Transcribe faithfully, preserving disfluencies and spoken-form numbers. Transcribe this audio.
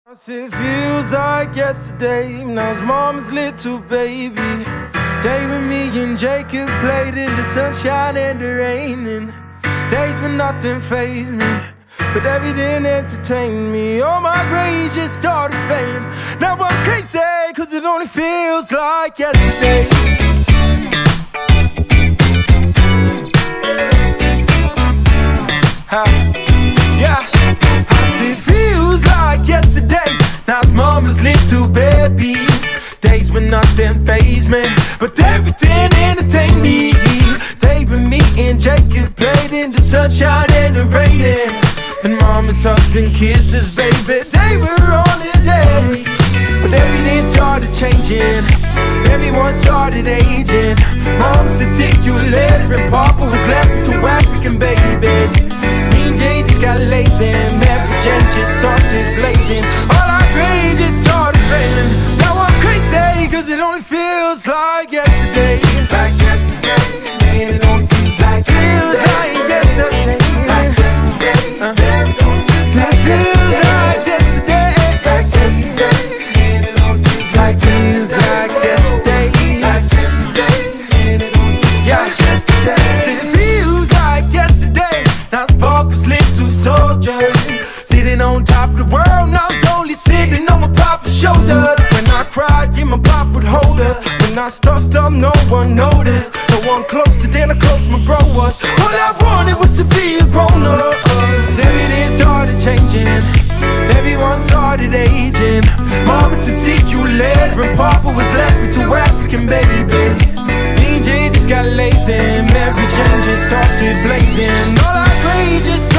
It feels like yesterday, when I was mama's little baby. David, me and Jacob played in the sunshine and the rain, and days when nothing fazed me, but everything entertained me. All my grades just started failing. Now I'm crazy, cause it only feels like yesterday. How? Yeah. It feels like yesterday, now it's mama's little baby. Days when nothing fazed me, but everything entertained me. David, me and Jacob played in the sunshine and the rain, and mama's hugs and kisses, baby, they were on the day. But everything started changing, everyone started aging. Mama said sick, you later, and Papa was left with two African babies. Me and Jay just got lazy, and Mary Jane just started blazing. All our grades just started failing. Now I'm crazy, cause it only feels like yesterday. Like yesterday, and it only feels like feels like yesterday. Like yesterday, uh, it only feels like yesterday. Like yesterday, and it only feels like feels like yesterday. Like yesterday, and it only feels like yesterday. It feels like yesterday. Now it's Papa's little soldier, sitting on top of the world. Now it's only sitting on my Papa's shoulders. When I cried, yeah, my Papa would hold us. When I stuffed up, no one noticed. No one closer than how close my bro was. All I wanted was to be a grown up. Everything started changing, everyone started aging. Mama said see you later, and Papa was left with two African babies. Me and Jay just got lazy, and Mary Jane just started blazing. All our grades just